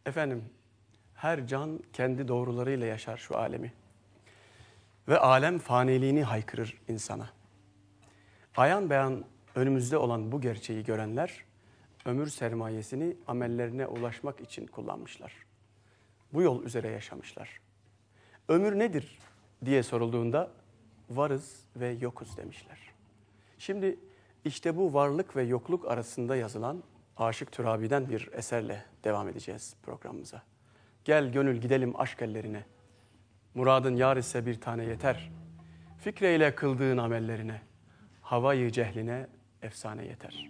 Efendim, her can kendi doğrularıyla yaşar şu alemi. Ve alem faniliğini haykırır insana. Ayan beyan önümüzde olan bu gerçeği görenler, ömür sermayesini amellerine ulaşmak için kullanmışlar. Bu yol üzere yaşamışlar. Ömür nedir diye sorulduğunda varız ve yokuz demişler. Şimdi işte bu varlık ve yokluk arasında yazılan Aşık Türabi'den bir eserle devam edeceğiz programımıza. Gel gönül gidelim aşk ellerine. Muradın yar ise bir tane yeter. Fikreyle kıldığın amellerine, havayı cehline efsane yeter.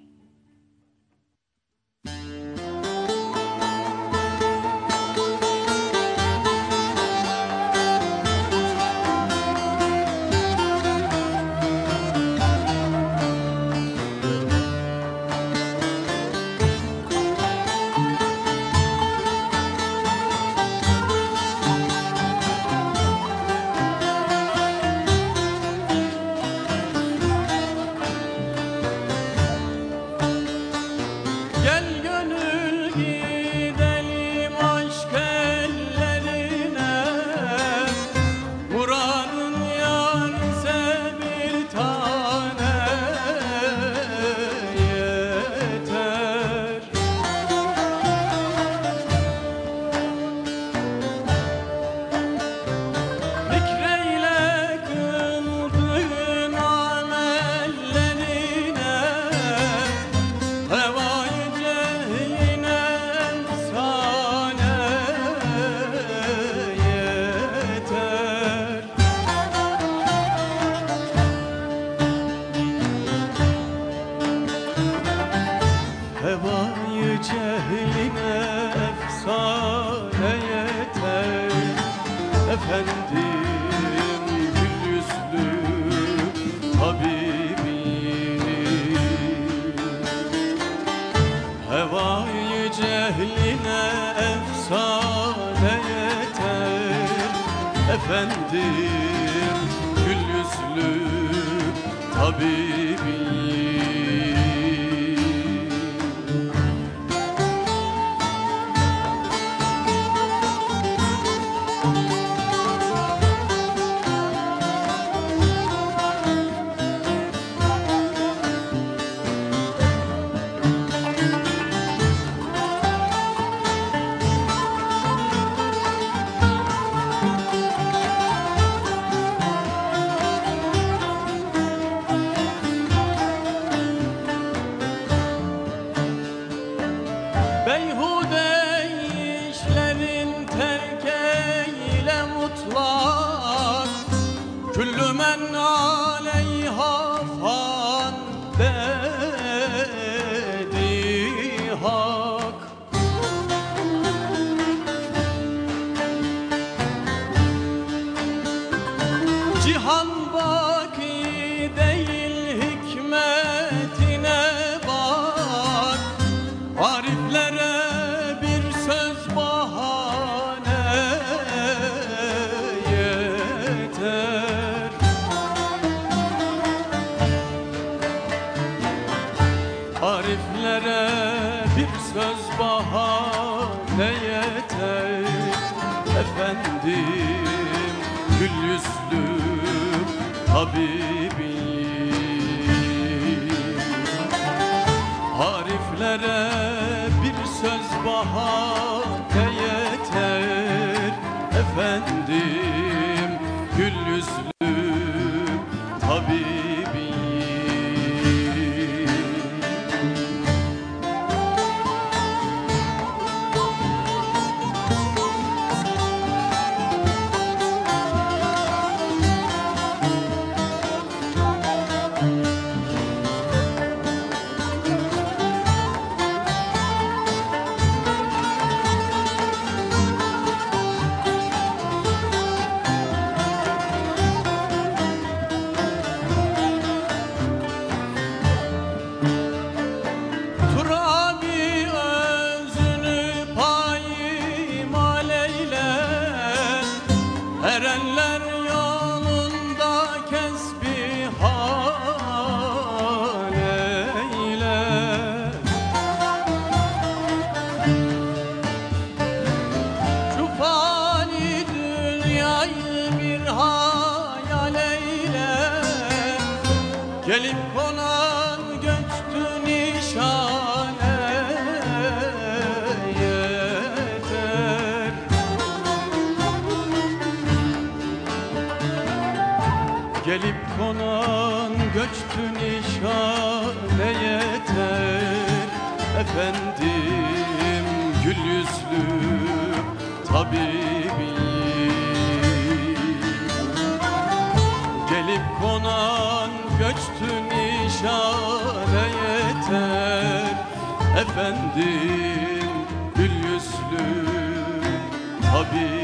Gelip konan göçtü nişane yeter. Gelip konan göçtü nişane yeter. Efendim gül yüzlü tabibi, gelip konan göçtü nişane yeter. Efendim gül yüzlü tabibi.